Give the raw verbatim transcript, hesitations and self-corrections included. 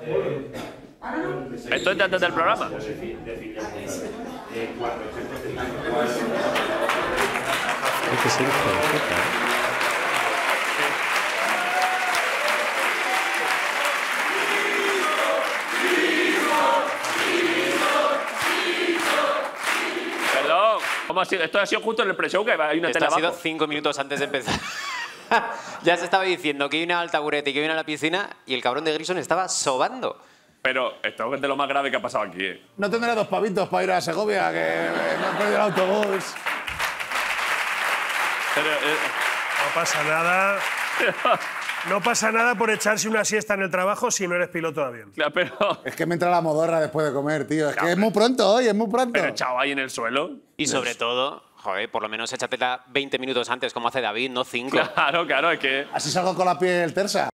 Esto es de antes del programa. Hay que ser hijo de puta, ¿eh? Perdón. ¿Cómo ha sido? Esto ha sido justo en el pre-show que hay una Esto tele ha sido abajo. cinco minutos antes de empezar. Ya se estaba diciendo que iba al taburete y que iba a la piscina y el cabrón de Grison estaba sobando. Pero esto es de lo más grave que ha pasado aquí, ¿eh? No tendré dos pavitos para ir a Segovia, que me han perdido el autobús. Pero, eh, No pasa nada. No pasa nada por echarse una siesta en el trabajo si no eres piloto de avión. claro, pero, Es que me entra la modorra después de comer, tío. Es Claro, que es muy pronto hoy, es muy pronto. pero echado ahí en el suelo. Y sobre todo, joder, por lo menos échatela veinte minutos antes, como hace David, no cinco. Claro, claro, es que... Así salgo con la piel tersa.